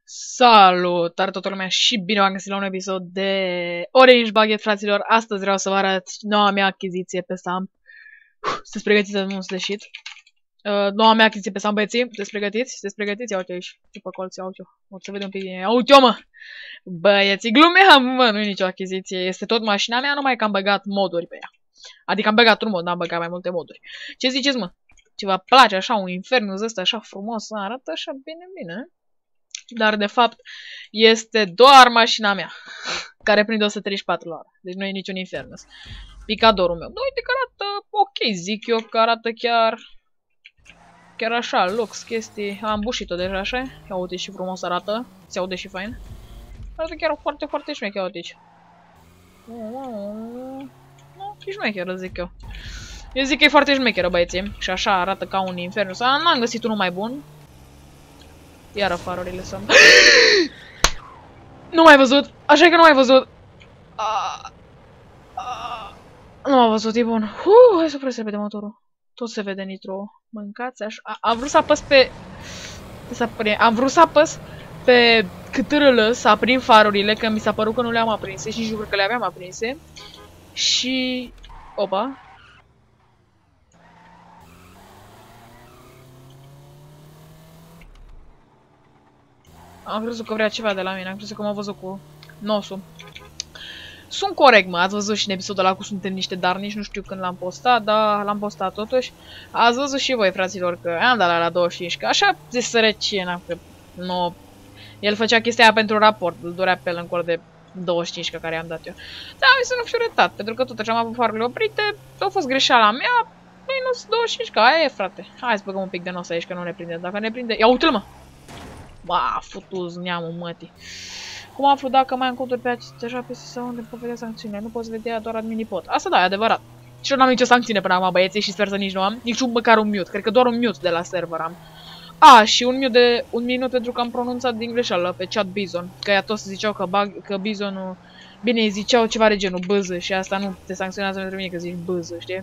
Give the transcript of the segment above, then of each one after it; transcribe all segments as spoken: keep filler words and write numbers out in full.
Salutare toată lumea și bine v-am găsit la un episod de Orange Baguette, fraților. Astăzi vreau să vă arăt noua mea achiziție pe Sam. Sunteți pregătiți să nu sfârșit. Uh, noua mea achiziție pe Sam, băieții. Sunteți pregătiți? Sunteți pregătiți? Ia uite aici. După colț, ia uite-o. O să vedem un pic din ea. Ia uite-o, mă! Băieții, glumeam, mă, nu e nicio achiziție. Este tot mașina mea, numai că am băgat moduri pe ea. Adică am băgat un mod, n-am băgat mai multe moduri. Ce ziceți, mă? Ce vă place așa, un infernus ăsta așa frumos, arată așa bine, bine. Dar, de fapt, este doar mașina mea, care prinde o sută treizeci și patru la oră. Deci nu e niciun infernus. Picadorul meu. Da, uite că arată ok, zic eu, că arată chiar... Chiar așa, lux, chestii. Am bușit-o deja, așa. Ia uite și frumos arată. Se aude și fain. Arată chiar foarte, foarte șmecher, uite aici. Nu, e șmecheră, zic eu. Eu zic că e foarte șmecheră, băieții. Și așa arată ca un infernus. N-am găsit unul mai bun. Iară farurile sunt. Nu m-ai văzut? Așa că nu m-ai văzut. Ah, ah, nu m-a văzut, e bun. Uh, hai să opresc repede motorul. Tot se vede nitro. Mâncați așa. A, am vrut să apăs pe... Am vrut să apăs pe câtârâlă să aprind farurile, că mi s-a părut că nu le-am aprinse și jur că le aveam aprinse. Și... Opa. Am crezut că vrea ceva de la mine, am crezut că m-a văzut cu nosul. Sunt corect, mă, ați văzut și în episodul ăla cu suntem niște darnici, nu știu când l-am postat, dar l-am postat totuși. Ați văzut și voi, fraților, că am dat la, la douăzeci și cinci, că așa de sărăcie, n-am că nu... El făcea chestia aia pentru raport, îl dorea pe el în cor de douăzeci și cinci, că care am dat eu. Dar mi să nu fiu retat, pentru că tot așa am avut farurile oprite, a fost greșeala mea, minus douăzeci și cinci, că aia e, frate. Hai să băgăm un pic de nos aici, că nu ne prinde, dacă ne prinde... Ia uite-l, mă! Ba, futuz neamul mătii. Cum aflu dacă mai am conturi pe deja pe sau unde pot vedea sancțiunile? Nu poți vedea doar adminipot. Asta da, e adevărat. Și eu n-am nicio sancțiune până acum, băieții, și sper să nici nu am. Nici un măcar un mute. Cred că doar un mute de la server am. A, și un mute de un minut pentru că am pronunțat din greșeală pe chat Bizon. Că ea toți ziceau că, bug, că Bizonul... Bine, îi ziceau ceva de genul bâză și asta nu te sancționează pentru mine că zici bâză, știi?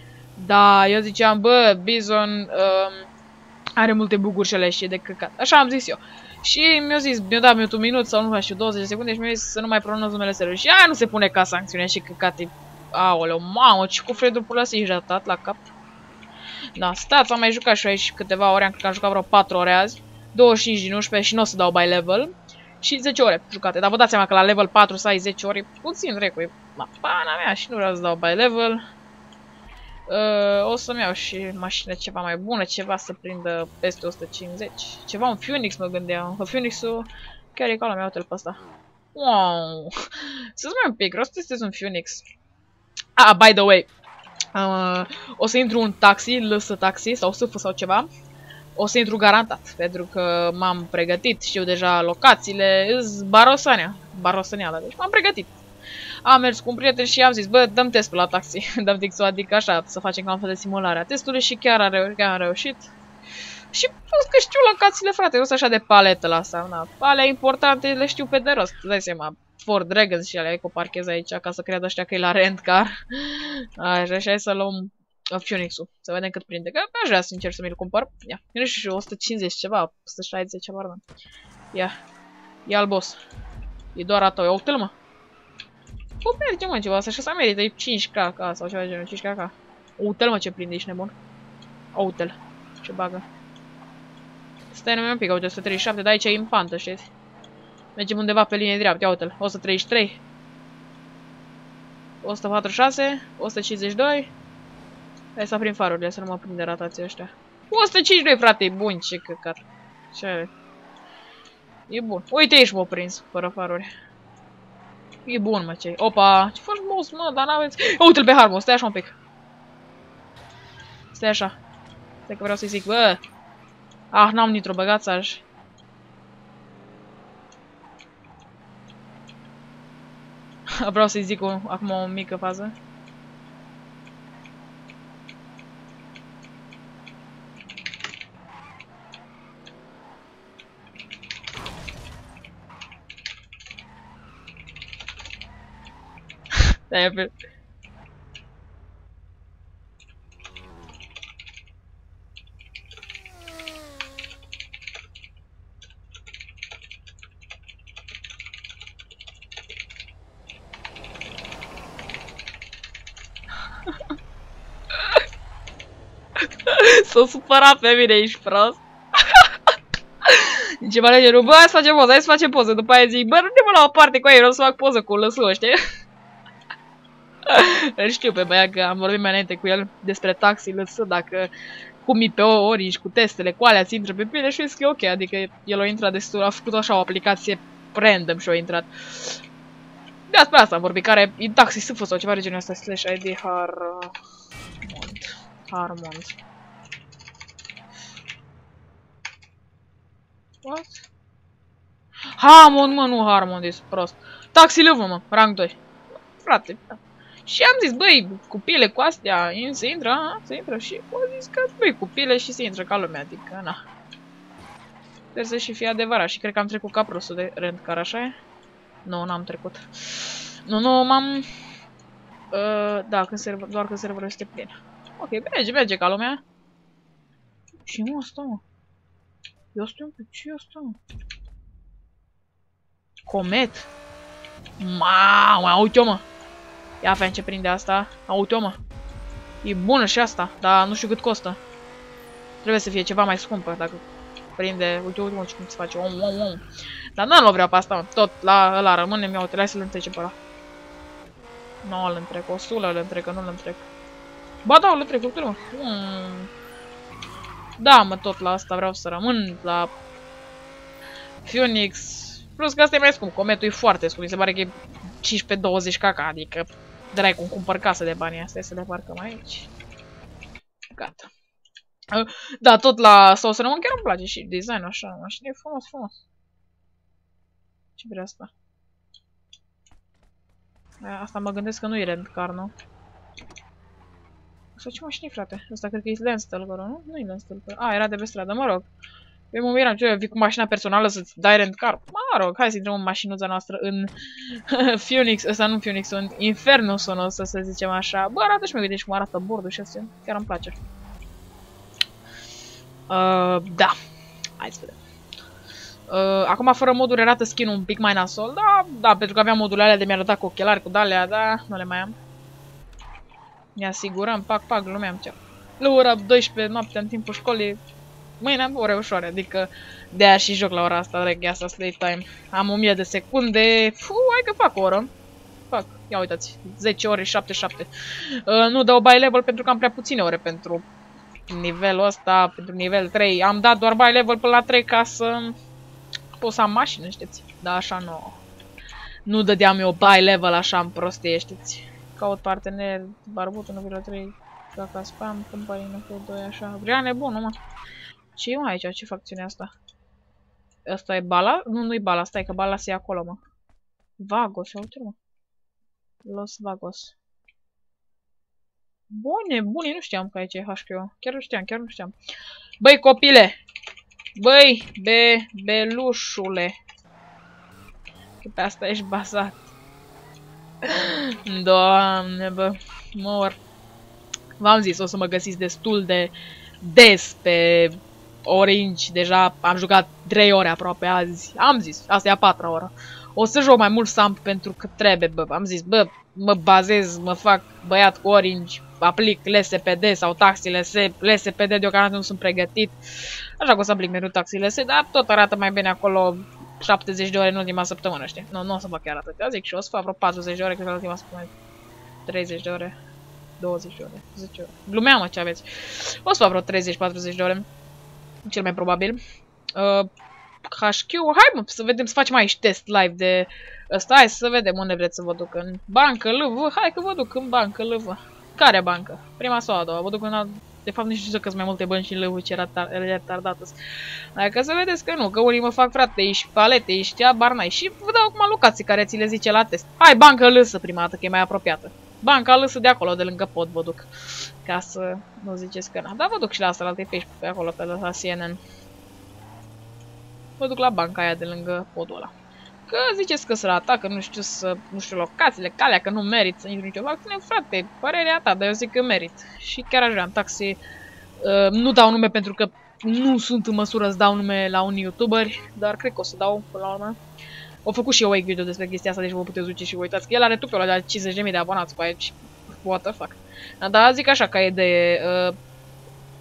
Da, eu ziceam, bă, Bizon... Uh, are multe buguri și alea și e de căcat. Așa am zis eu. Și mi-a zis, mi-a dat un minut sau nu știu, douăzeci de secunde și mi-a zis să nu mai pronunț numele server. Și aia nu se pune ca sancțiune și căcate. Aoleu, mamă, ce cu Fredul pula să-i jatat la cap. Da, stați, am mai jucat și aici câteva ore, am cred că am jucat vreo patru ore azi. douăzeci și cinci din unsprezece și nu o să dau by level. Și zece ore jucate, dar vă dați seama că la level patru să ai zece ore, puțin recu, e la pana mea și nu vreau să dau by level. Uh, o să-mi iau și mașină ceva mai bună, ceva să prindă peste o sută cincizeci. Ceva, un Phoenix mă gândeam. Phoenix-ul chiar e ca la mea, uite-l pe ăsta. Wow! Să-ți mai un pic, vreau să testez un Phoenix. Ah, by the way, uh, o să intru un taxi, lăsă taxi sau sâfă sau ceva. O să intru garantat, pentru că m-am pregătit, știu deja locațiile, îs Barosania, Barosaniala, deci m-am pregătit. Am mers cu un prieten și am zis, bă, dăm testul la taxi, dăm testul, adică așa, să facem ca un fel de simulare a testului și chiar a, reu chiar a reușit. Și plus că știu locațiile, frate, nu sunt așa de paletă la asta, na. Alea importante le știu pe de rost, dai seama, Ford Dragons și alea, cu parchez aici, ca să creadă ăștia că e la rent car. Așa, așa, să luăm Phoenix-ul, să vedem cât prinde, că aș vrea sincer să mi-l cumpăr. Ia, nu știu, o sută cincizeci ceva, o sută șaizeci ceva, mă. Ia, ia-l boss. E doar a tău, ia uite-l, mă. O merge, mă, ceva asta și să merită, e cinci K sau ceva de genul, cinci K. Uite-l, mă, ce prinde, ești nebun. Uite-l, ce bagă. Stai numai un pic, uite, o sută treizeci și șapte, dar aici e în pantă, știți? Mergem undeva pe linie dreaptă, ia uite-l, o sută treizeci și trei. o sută patruzeci și șase, o sută cincizeci și doi. Hai să aprind farurile, să nu mă prinde ratații ăștia. o sută cincizeci și doi, frate, e bun, ce căcat. Ce are? E bun. Uite, aici m-a prins, fără faruri. E bun, mă, ce-i. Opa, ce faci, boss, mă, dar n-aveți... Uite-l pe Harmo, stai așa un pic. Stai așa. Stai că vreau să-i zic, bă. Ah, n-am nitro, băgați aș. Vreau să-i zic o, acum o mică fază. Stai pe... S-o supărat pe mine, ești prost. Ceva de genul, bă, hai să facem poză, hai să facem poză. După aia zic, bă, nu te mă la o parte cu ei, vreau să fac poză cu lăsul, știi? Îl știu pe băiat că am vorbit mai înainte cu el despre taxi lăsă, dacă cum e pe Orange cu testele, cu alea ți intră pe pile și zic că e ok, adică el a intrat destul, a făcut așa o aplicație random și a intrat. Despre asta am vorbit, care e taxi să sau ceva de genul ăsta, slash I D Harmond. Harmond. What? Harmond, mă, nu Harmond, ești prost. Taxi lăvă, mă, rang doi. Frate, da. Și am zis, băi, cu pile cu astea, se intră, a, se intră și am zis că, băi, cu pile și se intră ca lumea, adică, na. Sper să și fie adevărat și cred că am trecut ca prostul de rent-car, așa e? Nu, n-am trecut. Nu, nu, m-am... Uh, da, când server, doar când serverul este plin. Ok, merge, merge ca lumea. Ce mă asta, mă? Eu stai un pic, ce e asta, mă? Comet? Mamă, uite-o, mă! Ia fă ce prinde asta. Uite-o, mă! E bună și asta, dar nu știu cât costă. Trebuie să fie ceva mai scumpă, dacă prinde... Uite, uite, mă, cum se face. Om, om, om. Dar nu-l vreau pe asta, mă. Tot la ăla rămâne, mi-au trebuie să-l întrece pe ăla. Nu îl întrec, o sulă îl întrec, că nu îl întrec. Ba da, îl întrec, uite, mă. Hmm. Da, mă, tot la asta vreau să rămân, la Phoenix. Plus că asta e mai scump, Cometul e foarte scump, mi se pare că e cincisprezece douăzeci caca, adică drag cum cumpăr casă de banii astea, să le parcăm aici. Gata. Da, tot la sau să rămân, chiar îmi place și designul așa, mașină e frumos, frumos. Ce vrea asta? Asta mă gândesc că nu e rent-car, nu? Sau ce mașină, frate? Asta cred că e Landstalker, nu? Nu e Landstalker. A, era de pe stradă, mă rog. Eu mă miram, ce, vii cu mașina personală să-ți dai rent-car? Mă rog, hai să intrăm în mașinuța noastră în Phoenix, ăsta nu Phoenix, în Infernul Sonos, să zicem așa. Bă, arată și mă gândești cum arată bordul și astea. Chiar îmi place. Uh, da. Hai să vedem. Uh, acum fără moduri arată skin-ul un pic mai nasol, da, da, pentru că aveam modurile alea de mi-a arătat cu ochelari, cu dalea, da, nu le mai am. Ne asigurăm, pac, pac, lumea îmi cer. La ora douăsprezece noaptea în timpul școlii, mâine am ore ușoare, adică de aia și joc la ora asta, reg, asta slave time. Am o mie de secunde, fu, hai că fac o oră. Fac, ia uitați, zece ore, șapte șapte. Uh, nu dau buy level pentru că am prea puține ore pentru nivelul ăsta, pentru nivel trei. Am dat doar buy level până la trei ca să pot să am mașină, știți? Dar așa nu. Nu dădeam eu buy level așa în prostie, știți? Caut partener, barbut unu virgulă trei, caca spam, companie unu doi, așa. Vrea nebun, mă. Ce e mai aici? Ce facțiune asta? Asta e bala? Nu, nu e bala, stai că bala se ia acolo, mă. Vagos, uite, mă. Los Vagos. Bune, bune, nu știam că aici e H Q. Chiar nu știam, chiar nu știam. Băi, copile! Băi, be, belușule. Că pe asta ești bazat. Doamne, bă, mor. V-am zis, o să mă găsiți destul de des pe Orange. Deja am jucat trei ore aproape azi. Am zis, asta e a patra oră. O să joc mai mult Samp pentru că trebuie, bă. Am zis, bă, mă bazez, mă fac băiat cu Orange, aplic L S P D sau taxi L S P D, deocamdată nu sunt pregătit. Așa că o să aplic mereu taxi L S, dar tot arată mai bine acolo șaptezeci de ore în ultima săptămână, știi? Nu, nu o să fac chiar atât. Eu zic și o să fac vreo patruzeci de ore, cred că în ultima săptămână. treizeci de ore. douăzeci de ore. zece ore. Glumeam, mă, ce aveți. O să fac vreo treizeci patruzeci de ore. Cel mai probabil. Uh, H Q, hai mă, să vedem, să facem aici test live de ăsta. Hai să vedem unde vreți să vă duc. În bancă, L V. Hai că vă duc în bancă, L V. Care bancă? Prima sau a doua? Vă duc în a... De fapt, nici nu știu că sunt mai multe bănci în L V ce era retardată. Dacă să vedeți că nu, că unii mă fac, frate, ești palete, ești abar n-ai. Și vă dau acum locații care ți le zice la test. Hai, bancă lăsă prima dată, că e mai apropiată. Banca lăsă de acolo, de lângă pod, vă duc. Ca să nu ziceți că n-am. Dar vă duc și la asta, la alte pe pe acolo, pe la C N N. Vă duc la banca aia de lângă podul ăla. Că ziceți că să atacă, nu știu să, nu știu locațiile, calea, că nu merit să intru nicio facțiune, frate, părerea ta, dar eu zic că merit. Și chiar aș vrea în taxi, uh, nu dau nume pentru că nu sunt în măsură să dau nume la unii youtuberi, dar cred că o să dau până la urmă. Au făcut și eu un video despre chestia asta, deci vă puteți duce și vă uitați că el are tupul ăla de cincizeci de mii de abonați pe aici. What the fuck. Dar zic așa ca idee, uh,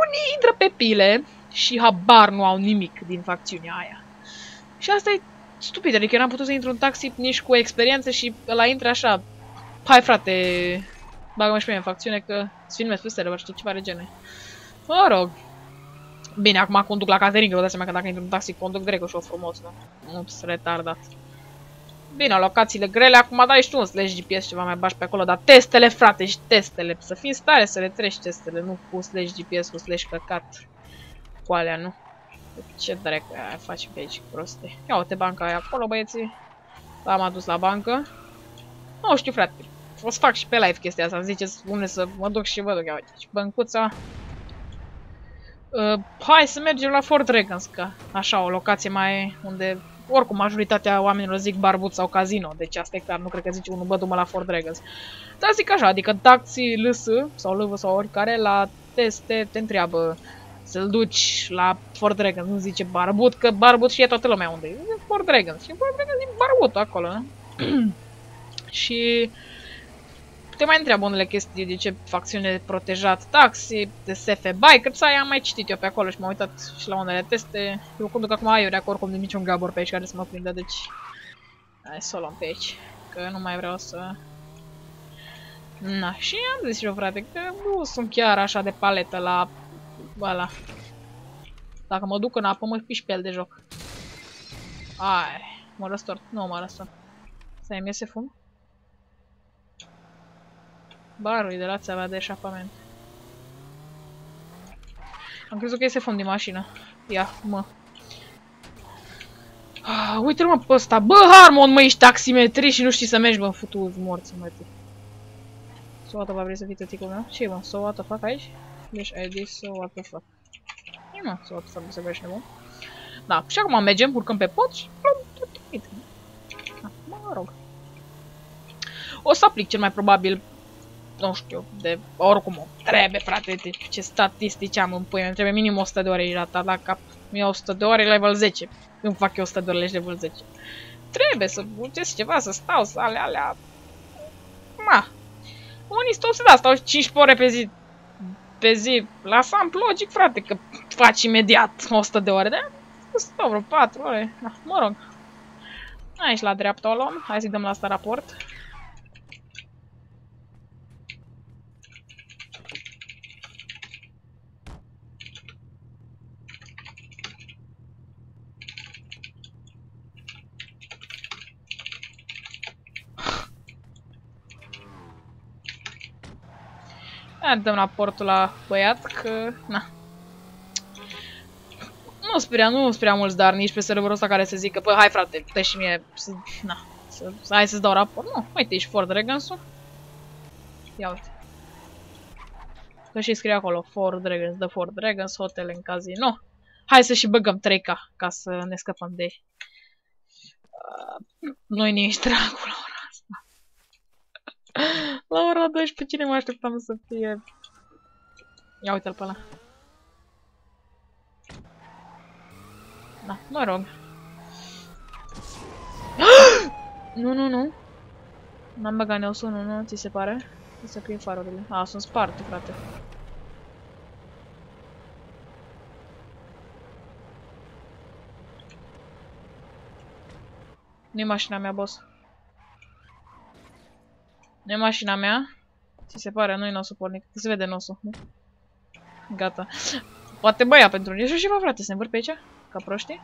unii intră pe pile și habar nu au nimic din facțiunea aia. Și asta e stupid, adică n-am putut să intru în taxi nici cu experiență și ăla intră așa. Hai frate, bagă-mă și pe mine în facțiune că îți filmez pe server, știi, ceva de gene. Mă rog. Bine, acum conduc la Caterin, că vă dați seama că dacă intru în taxi conduc direct și-o frumos, nu? Nu sunt retardat. Bine, locațiile grele, acum dai și tu un slash G P S ceva mai bași pe acolo, dar testele, frate, și testele, să fii în stare să le treci testele, nu cu slash G P S, cu slash căcat. Cu alea, nu? Ce dracu aia faci pe aici, proste. Ia uite banca aia acolo, băieții. L-am adus la bancă. Nu știu, frate. O să fac și pe live chestia asta. Îmi ziceți unde să mă duc și vă duc. Ia uite aici, băncuța. Uh, hai să mergem la Fort Dragons, că așa, o locație mai unde... Oricum, majoritatea oamenilor zic barbut sau casino. Deci asta e clar, nu cred că zice unul, bă, du-mă la Fort Dragons. Dar zic așa, adică taxi L S sau L V sau oricare la teste te întreabă să-l duci la Fort Dragons, nu zice barbut, că barbut știe toată lumea unde e. Fort Dragons. Și Fort Dragons e barbutul acolo. Și te mai întreabă unele chestii de ce facțiune protejat taxi, de S F Bikers, aia am mai citit eu pe acolo și m-am uitat și la unele teste. Eu conduc acum aiurea, că oricum de niciun gabor pe aici care să mă prindă, deci... Hai să o luăm pe aici, că nu mai vreau să... Na, și am zis eu, frate, că nu sunt chiar așa de paletă la... ăla. Dacă mă duc în apă, mă piși pe el de joc. Ai, mă răstort, nu mă răstort. Să-mi iese fum? Barul de la țeava de eșapament. Am crezut că iese fum din mașină. Ia, mă. Ah, uite-l mă pe ăsta. Bă, Harmon, mă, ești taximetri și nu știi să mergi, bă, futu morți, mă, te. So what va vrei să fii tăticul meu? Ce mă? So what the fuck aici? Deci I D, so what the fuck. E mă, so what the fuck, se vrea și nebun. Da, și acum mergem, urcăm pe pod și luăm tot trimit. Da, mă rog. O să aplic cel mai probabil, nu știu, de oricum o trebuie, frate, de ce statistici am în pâine, trebuie minim o sută de ore aici ratat la cap. Mie o sută de ore level zece. Când fac eu o sută de ore level zece. Trebuie să bucesc ceva, să stau, să alea, alea. Ma. Unii stau să da, stau cincisprezece ore pe zi. Pe zi. La Samp logic, frate, că faci imediat o sută de ore, da? Stau vreo patru ore. Da, mă rog. Aici la dreapta o luăm. Hai să-i dăm la asta raport. Hai, dăm raportul la băiat, că... Na. Nu sunt prea, nu sunt prea mulți, dar nici pe serverul ăsta care să zică, păi hai frate, dă și mie, să, na, să, hai să-ți dau raport. Nu, uite, ești Fort Dragons-ul. Ia uite. Că și scrie acolo, Fort Dragons, The Fort Dragons, hotel în casino. Hai să și băgăm trei K, ca să ne scăpăm de ei. Uh, Nu-i nici dracu la ora asta. La ora doisprezece, cine mă așteptam să fie? Ia uite-l pe ăla. Da, mă rog. Nu, nu, nu. N-am băgat neosul, nu, nu, ți se pare? Ți se prie farurile. A, sunt sparte, frate. Nu-i mașina mea, boss. Nu-i mașina mea. Ți se pare, nu-i nosul pornic. Se vede nosul, nu? Gata. Poate băia pentru un și bă, frate, să ne învârt pe aici? Ca proștii?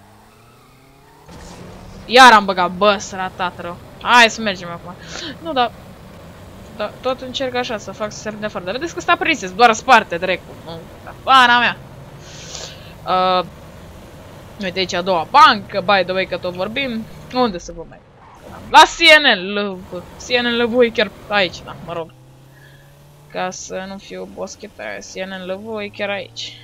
Iar am băgat, bă, săratat rău. Hai să mergem acum. Nu, dar... Da, tot încerc așa, să fac să se râde afară. Dar vedeți că sta prinses, doar sparte, drecu. Nu, da, pana mea. Uh, uite aici a doua bancă, by the way că tot vorbim. Unde să vă mai... La C N N, C N N Lăvui chiar aici, da, mă rog. Ca să nu fiu boscheta aia, C N N Lăvui chiar aici.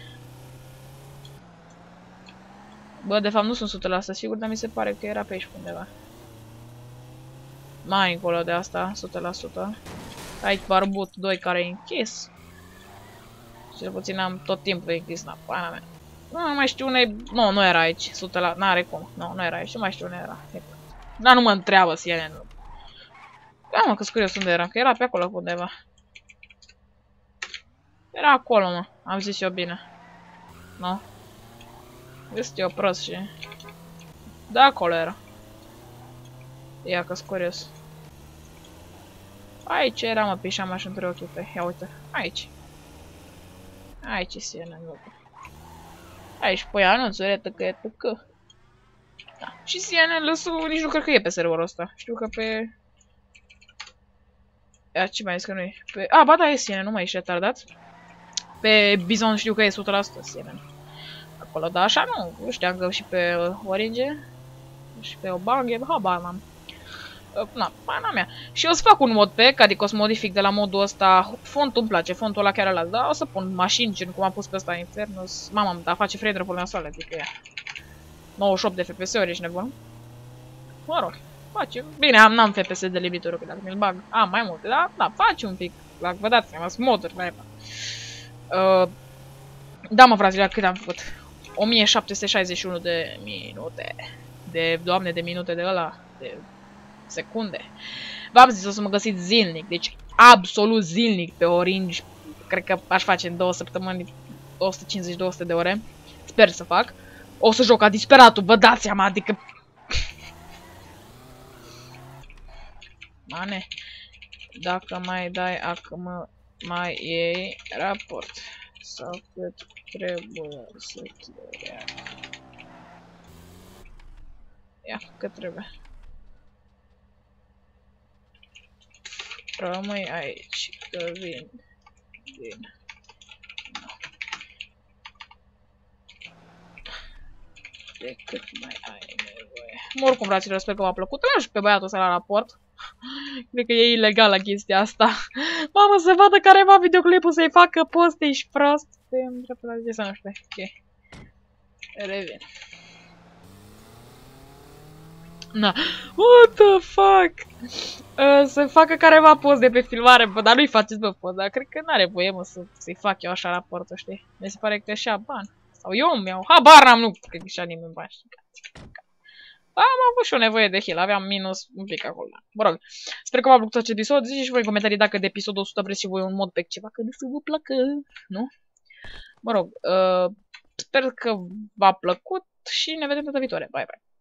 Bă, de fapt nu sunt o sută la sută sigur, dar mi se pare că era pe aici undeva. Mai încolo de asta, o sută la sută. Aici barbut doi care e închis. Cel puțin am tot timpul închis, la pana mea. Nu mai știu unde... Nu, nu era aici, o sută la... N-are cum. Nu, nu era aici, nu mai știu unde era. Dar nu mă întreabă C N N. Da, mă, că-s curios unde era, că era pe acolo undeva. Era acolo, mă. Am zis eu bine. Nu? Este eu prost și... Da, acolo era. Ia că-s curios. Aici era, mă, pișam așa între ochii pe... Ia uite. Aici. Aici e siena, nu. Aici pui anunțuri, tăcă, e tăcă. Da. Și siena lăsul, nici nu cred că e pe serverul ăsta. Știu că pe... Ia, ce mai zis că nu e? Pe... A, ba da, e siena, nu mai ești retardat. Pe Bizon știu că e o sută la sută siena. Acolo, dar așa nu. Nu știam că și pe Orange. Și pe Obang, habar n-am. Na, pana mea. Și o să fac un mod pack, adică o să modific de la modul ăsta. Fontul îmi place, fontul ăla chiar ăla. Dar o să pun mașini, gen cum am pus pe ăsta Infernus. Mama, dar face frame drop-uri nasoale, adică ea. nouăzeci și opt de F P S-uri, ești nebun? Mă rog, face. Bine, am, n-am F P S de limitură, că dacă mi-l bag. Am mai multe, dar da, face un pic. Dacă vă dați seama, sunt moduri, mai uh, Da, mă, fraților, cât am făcut? o mie șapte sute șaizeci și unu de minute. De, doamne, de minute de ăla. De secunde. V-am zis, o să mă găsiți zilnic. Deci, absolut zilnic pe Orange. Cred că aș face în două săptămâni o sută cincizeci două sute de ore. Sper să fac. O să joc ca disperatul, vă dați seama, adică... Mane, dacă mai dai acum, mai iei raport. Sau cât trebuie să ia. Ia, cât trebuie. Rămâi aici, că vin. Vin. De cât mai ai nevoie. Oricum, fraților, sper că v-a plăcut. Lași pe băiatul ăsta la raport. Cred că e ilegală chestia asta. Mamă, să vadă careva videoclipul să-i facă post, ești prost. Îmi trebuie la zi să nu știu. Ok. Revin. Na. What the fuck? Uh, să facă careva post de pe filmare, bă, dar nu-i faceți, bă, post, dar cred că n-are voie, mă, să, să-i fac eu așa raportul, știi? Mi se pare că și-a bani. Sau eu îmi iau, habar n-am, nu cred că și-a nimeni bani, știi? Am avut și o nevoie de heal, aveam minus un pic acolo. Mă rog, sper că v-a plăcut acest episod, ziceți și voi în comentarii dacă de episodul o sută vreți și voi un mod pe ceva, că de să vă placă, nu? Mă rog, uh, sper că v-a plăcut și ne vedem data viitoare, bye bye!